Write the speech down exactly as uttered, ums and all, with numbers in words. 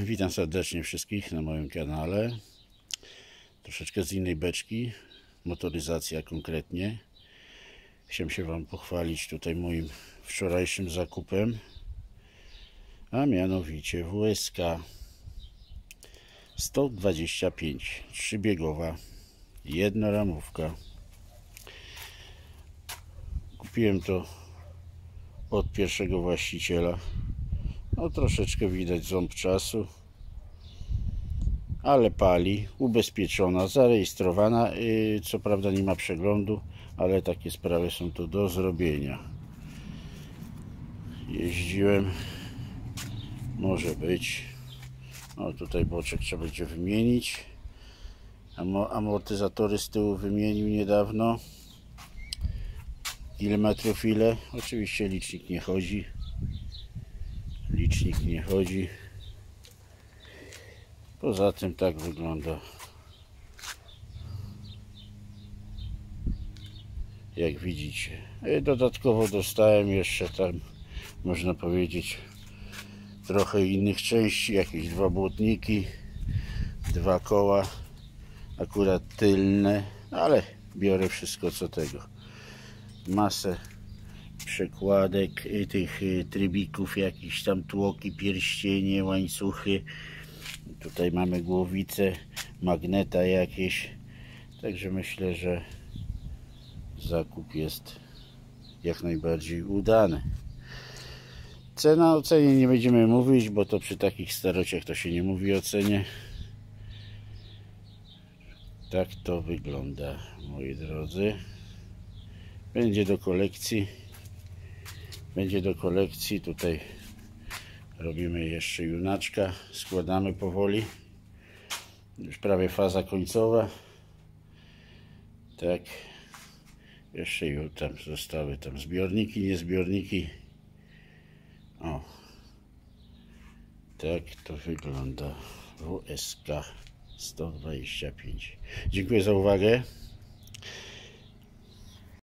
Witam serdecznie wszystkich na moim kanale. Troszeczkę z innej beczki, motoryzacja konkretnie. Chciałem się Wam pochwalić tutaj moim wczorajszym zakupem, a mianowicie W S K sto dwadzieścia pięć, trzybiegowa, jednoramówka. Kupiłem to od pierwszego właściciela. No troszeczkę widać ząb czasu, ale pali, ubezpieczona, zarejestrowana, yy, co prawda nie ma przeglądu, ale takie sprawy są tu do zrobienia. Jeździłem, może być. No tutaj boczek trzeba będzie wymienić. Amortyzatory z tyłu wymienił niedawno. Ile metrów ile? Oczywiście licznik nie chodzi. Licznik nie chodzi. Poza tym tak wygląda, jak widzicie. Dodatkowo dostałem jeszcze tam, można powiedzieć, trochę innych części, jakieś dwa błotniki, dwa koła, akurat tylne, ale biorę wszystko co tego. Masę przekładek, tych trybików, jakiś tam tłoki, pierścienie, łańcuchy. Tutaj mamy głowicę, magneta jakieś. Także myślę, że zakup jest jak najbardziej udany. Cena, o cenie nie będziemy mówić, bo to przy takich starociach to się nie mówi o cenie. Tak to wygląda, moi drodzy. Będzie do kolekcji. Będzie do kolekcji. Tutaj robimy jeszcze junaczka. Składamy powoli. Już prawie faza końcowa. Tak. Jeszcze już tam zostały tam zbiorniki, nie zbiorniki. O. Tak to wygląda W S K sto dwadzieścia pięć. Dziękuję za uwagę.